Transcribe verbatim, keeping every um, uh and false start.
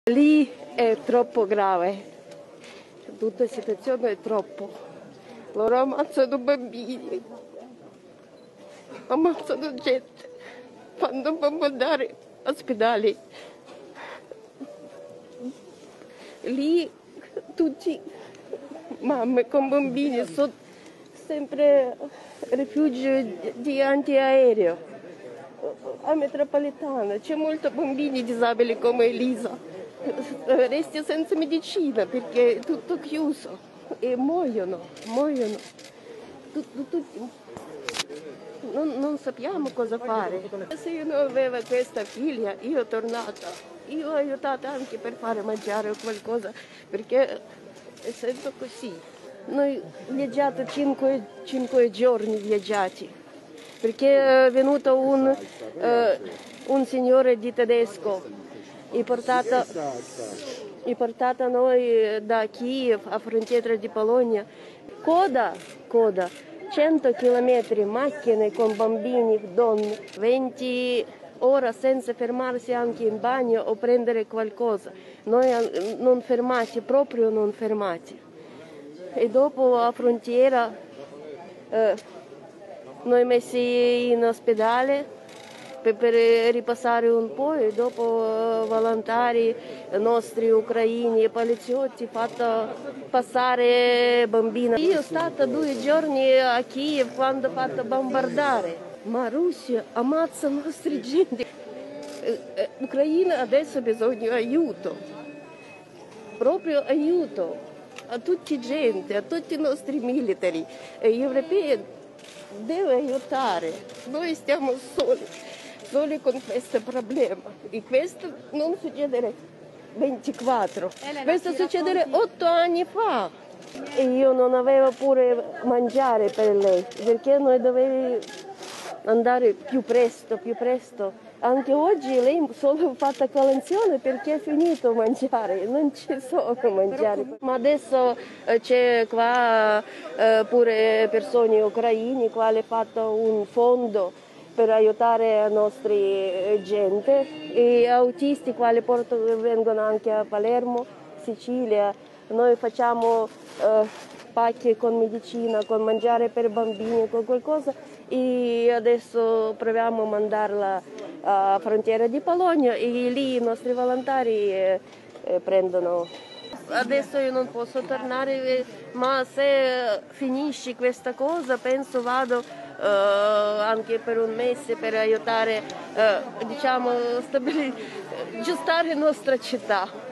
Lì è troppo grave, tutta la situazione è troppo. Loro ammazzano bambini, ammazzano gente, fanno bombardare ospedali. Lì tutti mamme con bambini sono sempre rifugio di antiaereo. A metropolitana c'è molti bambini disabili come Elisa. Resti senza medicina perché è tutto chiuso e muoiono, muoiono. Tut- tutti. Non, non sappiamo cosa fare. Se io non avevo questa figlia, io sono tornata. Io ho aiutato anche per fare mangiare qualcosa perché essendo così. Noi viaggiamo cinque, cinque giorni viaggiati perché è venuto un, uh, un signore di tedesco. È portata, è portata noi da Kiev a frontiera di Polonia. Coda, coda, cento chilometri, macchine con bambini, donne, venti ore senza fermarsi anche in bagno o prendere qualcosa. Noi non fermati, proprio non fermati. E dopo a frontiera eh, noi messi in ospedale per, per ripassare un po' e dopo volontari nostri ucraini e poliziotti fatto passare bambina. Io sono stata due giorni a Kiev quando ha fatto bombardare, ma Russia ammazza i nostri gente. L'Ucraina adesso ha bisogno di aiuto, proprio aiuto a tutti gente, a tutti i nostri militari. Gli europei devono aiutare, noi stiamo soli. Soli con questo problema e questo non succederà ventiquattro, questo succederà otto anni fa e io non avevo pure mangiare per lei perché noi dovevo andare più presto, più presto. Anche oggi lei solo fatta colazione perché è finito mangiare, non c'è solo mangiare. Ma adesso eh, c'è qua eh, pure persone ucraine, quali hanno fatto un fondo per aiutare i nostri gente e autisti quali portano, vengono anche a Palermo, Sicilia. Noi facciamo eh, pacche con medicina, con mangiare per bambini, con qualcosa e adesso proviamo a mandarla a frontiera di Polonia e lì i nostri volontari eh, eh, prendono. Adesso io non posso tornare, ma se finisce questa cosa penso vado Uh, anche per un mese per aiutare, uh, diciamo, stabili- aggiustare la nostra città.